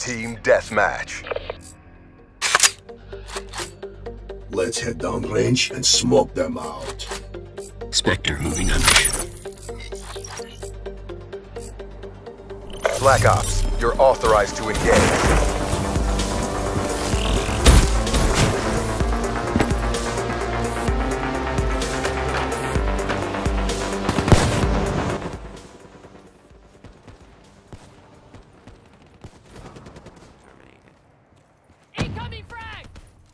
Team Deathmatch. Let's head downrange and smoke them out. Spectre moving on mission. Black Ops, you're authorized to engage. Incoming frag!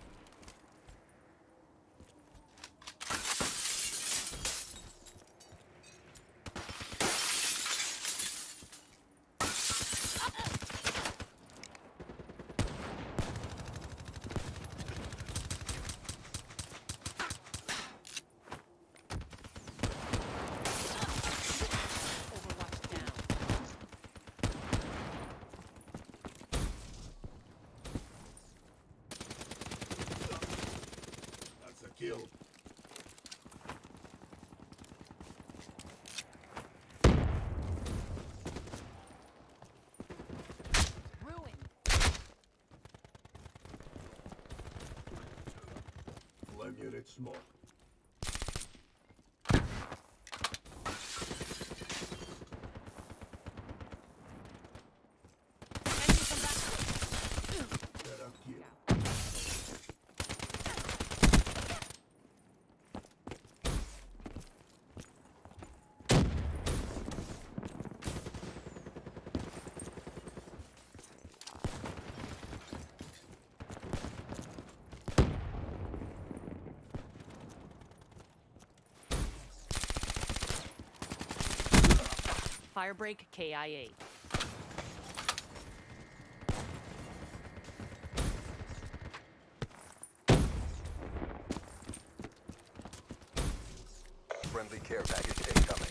Overwatch down. That's a kill. Ruin. Flame unit smoke. Enemy come back. Better kill. Firebreak KIA. Friendly care package incoming.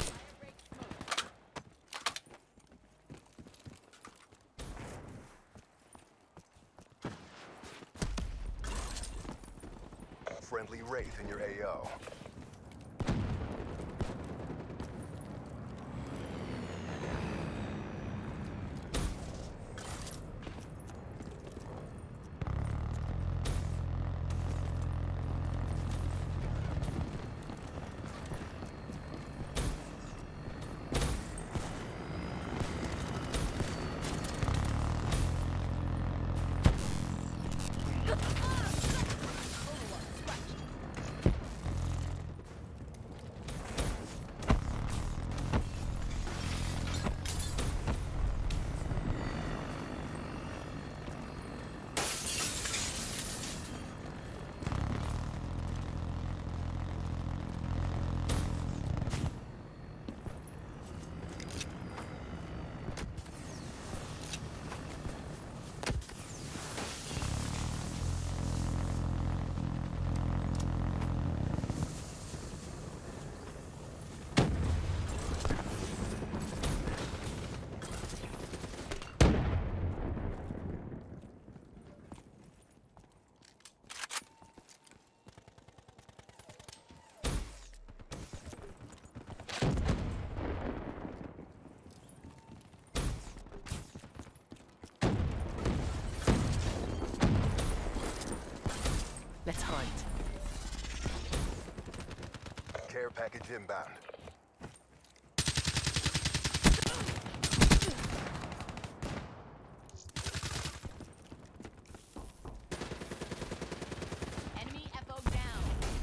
Friendly Wraith in your AO. Let's hunt. Care package inbound. Enemy FO down.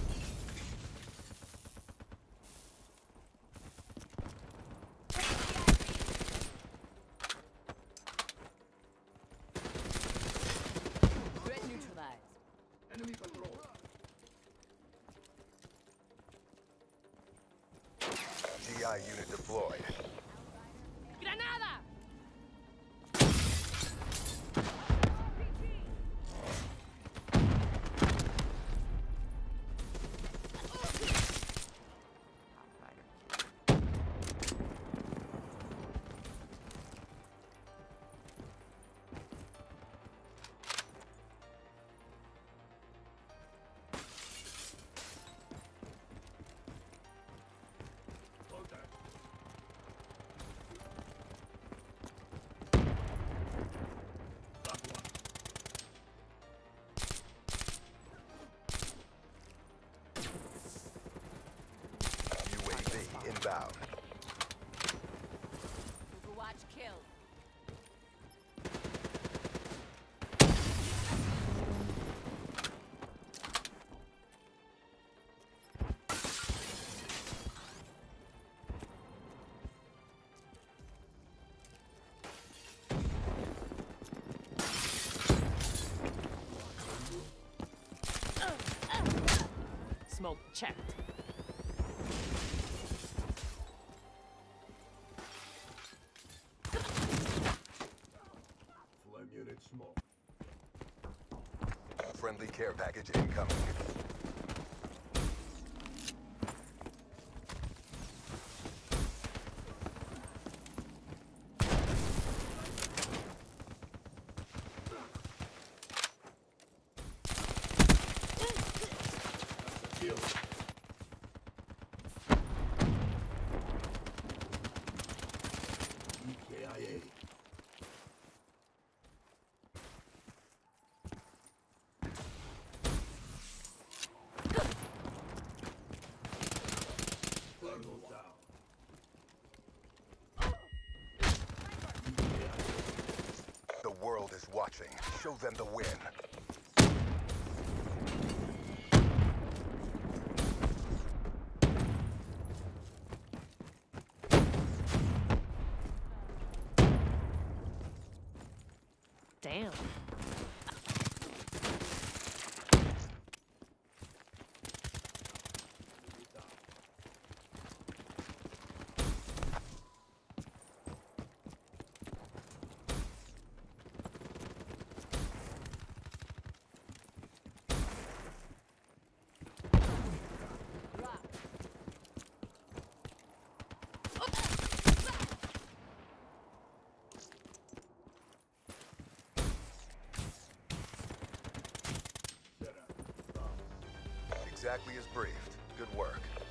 Threat neutralized. Enemy control. GI unit deployed. Granada! Shield checked. Flame unit smoke. Friendly care package incoming. Kill. EKIA. Colonel down. The world is watching. Show them the win. Damn. Exactly as briefed. Good work.